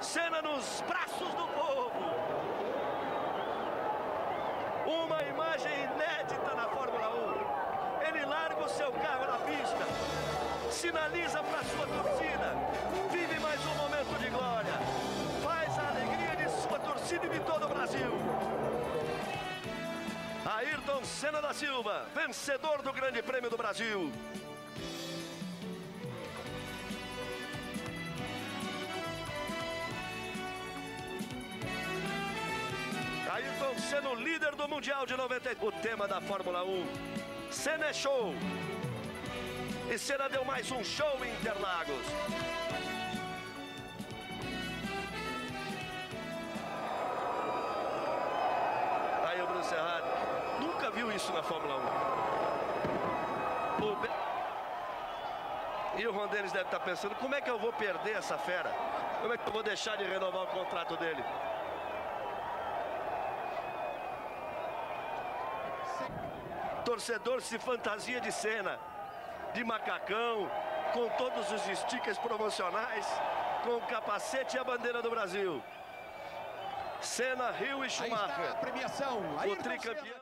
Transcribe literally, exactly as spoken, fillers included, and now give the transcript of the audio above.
Senna nos braços do povo. Uma imagem inédita na Fórmula um. Ele larga o seu carro na pista, sinaliza para sua torcida, vive mais um momento de glória, faz a alegria de sua torcida e de todo o Brasil. Ayrton Senna da Silva, vencedor do Grande Prêmio do Brasil. Ayrton Senna, o líder do Mundial de noventa e oito. O tema da Fórmula um, Senna é show. E Senna deu mais um show em Interlagos. Aí o Bruno Serrado nunca viu isso na Fórmula um. O Be... E o Ron Dennis deve estar pensando, como é que eu vou perder essa fera? Como é que eu vou deixar de renovar o contrato dele? Torcedor se fantasia de Senna, de macacão, com todos os stickers promocionais, com o capacete e a bandeira do Brasil. Senna, Hill e Schumacher. Aí está a premiação. O tricampeão.